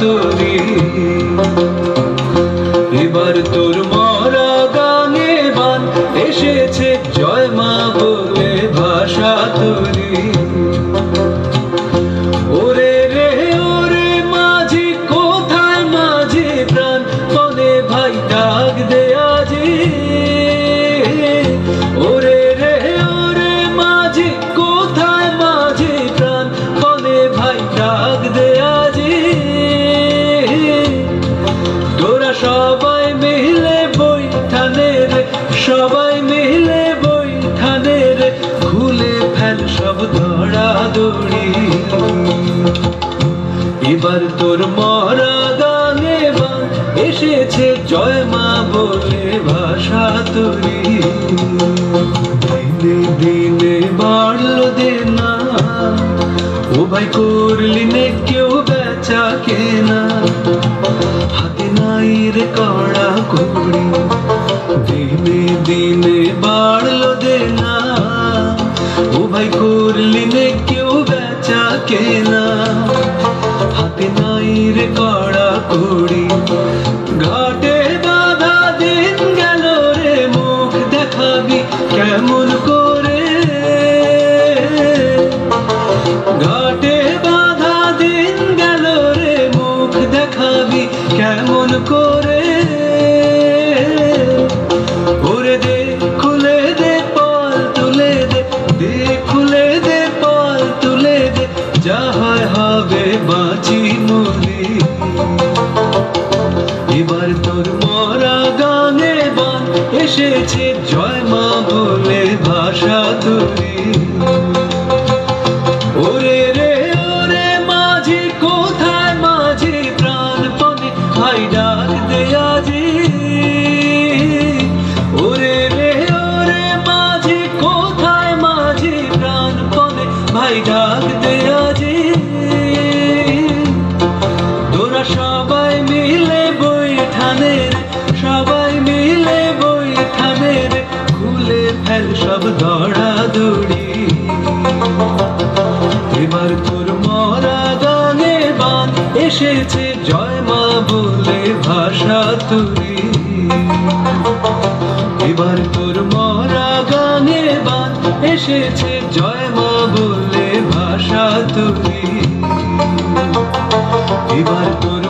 তরি। এবার তোর মরা গানে বান এসেছে জয় মা বলে ভাষা তরি। ওরে রে ওরে মাঝি কোথায় মাঝি প্রাণ বলে ভাই ডাক দে আজি। ওরে রে ওরে মাঝি কোথায় মাঝি প্রাণ বলে ভাই ডাক দে আজি। তোরা সবাই মিলে বৈঠানে রে সবাই মিলে বৈঠানে রে খুলে ফেল সব দড়াদড়ি। এবার তোর মরা গানে বান এসেছে জয় মা বলে ভাষা তরি। দিনে দিনে বাড়লো দেনা ও ভাই করলি নে কেউ বেচা কেনা। হাতে নাই রে কড়া কড়ি দিনে দিনে বাড়লো দেনা ও ভাই করলি নে কেউ বেচা কেনা। হাতে নাই রে কড়া কড়ি ঘাটে বাঁধা দিন গেল রে মুখ দেখাবি কেমন করে। ঘাটে বাঁধা দিন গেল রে মুখ দেখাবি কেমন করে। ওরে দে খুলে দে পাল তুলে দে দে খুলে দে পাল তুলে দে যা হয় হবে বাঁচি মরি। এবার তোর মরা গানে বান এসেছে জয় মা বলে ভাষা তরি। ওরে রে ওরে মাঝি কোথায় মাঝি প্রাণপণে ভাই ডাক দে আজি। ওরে রে ওরে মাঝি কোথায় মাঝি প্রাণপণে ভাই ডাক দে আজি। তোরা সবাই মিলে বৈঠানে রে সবাই মিলে বৈঠানে রে খুলে ফেল সব দড়াদড়ি। এবার তোর মরা গানে বান এসেছে জয় মা বলে ভাষা তরি। এবার তোর মরা গানে বান এসেছে জয় মা বলে ভাষা তরি। এবার তোর